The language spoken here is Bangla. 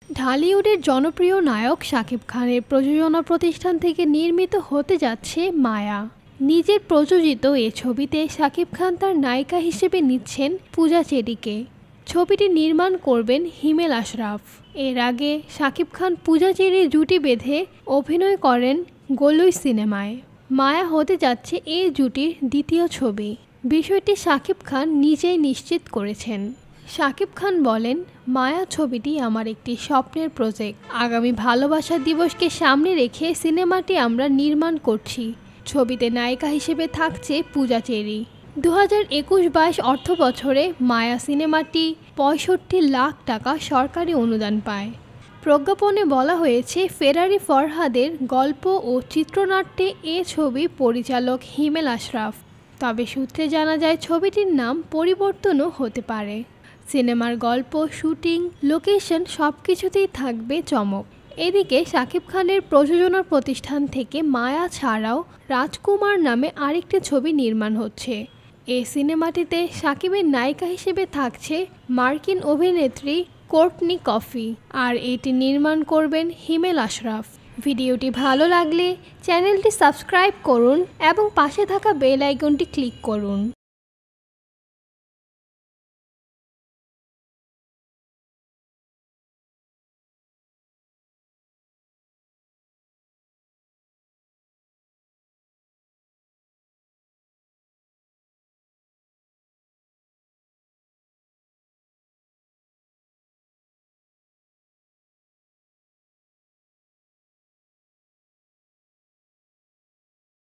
ঢালিউডের জনপ্রিয় নায়ক শাকিব খানের প্রযোজনা প্রতিষ্ঠান থেকে নির্মিত হতে যাচ্ছে মায়া। নিজের প্রযোজিত এ ছবিতে শাকিব খান তার নায়িকা হিসেবে নিচ্ছেন পূজা চেরিকে। ছবিটি নির্মাণ করবেন হিমেল আশরাফ। এর আগে শাকিব খান পূজা চেরির জুটি বেঁধে অভিনয় করেন গোলুই সিনেমায়। মায়া হতে যাচ্ছে এই জুটির দ্বিতীয় ছবি। বিষয়টি শাকিব খান নিজেই নিশ্চিত করেছেন। শাকিব খান বলেন, মায়া ছবিটি আমার একটি স্বপ্নের প্রজেক্ট। আগামী ভালোবাসা দিবসকে সামনে রেখে সিনেমাটি আমরা নির্মাণ করছি। ছবিতে নায়িকা হিসেবে থাকছে পূজা চেরি। 2021-22 অর্থবছরে মায়া সিনেমাটি 65 লাখ টাকা সরকারি অনুদান পায়। প্রজ্ঞাপনে বলা হয়েছে, ফেরারি ফরহাদের গল্প ও চিত্রনাট্যে এ ছবি পরিচালক হিমেল আশরাফ। তবে সূত্রে জানা যায় ছবিটির নাম পরিবর্তনও হতে পারে। সিনেমার গল্প, শুটিং, লোকেশন সবকিছুতেই থাকবে চমক। এদিকে শাকিব খানের প্রযোজনা প্রতিষ্ঠান থেকে মায়া ছাড়াও রাজকুমার নামে আরেকটি ছবি নির্মাণ হচ্ছে। এই সিনেমাটিতে শাকিবের নায়িকা হিসেবে থাকছে মার্কিন অভিনেত্রী কোর্টনি কফি, আর এটি নির্মাণ করবেন হিমেল আশরাফ। ভিডিওটি ভালো লাগলে চ্যানেলটি সাবস্ক্রাইব করুন এবং পাশে থাকা বেল আইকনটি ক্লিক করুন।